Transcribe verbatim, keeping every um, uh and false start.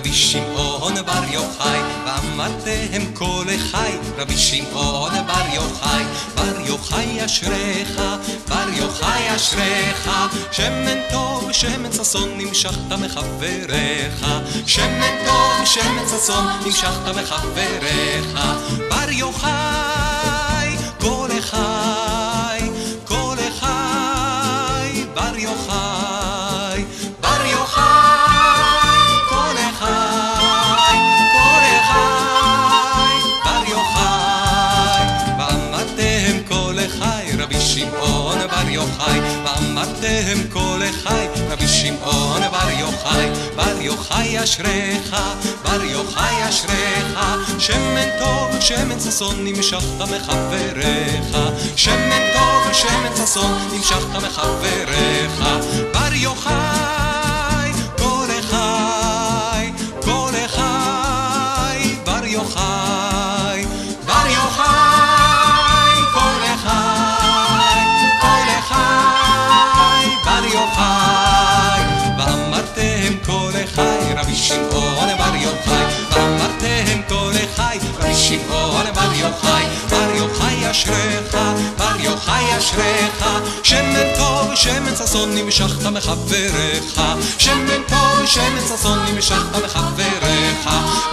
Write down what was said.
רבי שמעון בר יוחאי, ואמרתם כל אחי, רבי שמעון בר יוחאי, בר יוחאי אשריך, בר יוחאי אשריך, שמן טוב, שמן ששון, נמשכת מחבריך, שמן טוב, שמן ששון, נמשכת מחבריך, בר יוחאי, כל אחי, כל אחי, בר יוחאי, בר יוחאי, כל אחי, כל אחי, בר יוחאי, ואמרתם כל אחי, רבי שמעון בר יוחאי, ואמרתם כל אחי, רבי שמעון בר יוחאי, בר יוחאי אשריך, בר יוחאי אשריך, שמן טוב, שמן ששון, נמשכת מחבריך, שמן טוב, שמן ששון, נמשכת מחבריך, בר יוחאי, כל אחי, כל אחי, בר יוחאי, בר יוחאי, כל אחי, כל אחי, בר יוחאי, ואמרתם כל אחי, רבי שמעון בר יוחאי, ואמרתם כל אחי, רבי שמעון בר יוחאי, בר יוחאי אשריך, בר יוחאי אשריך, שמן טוב, שמן ששון, נמשכת מחבריך, שמן טוב, שמן ששון, נמשכת מחבריך,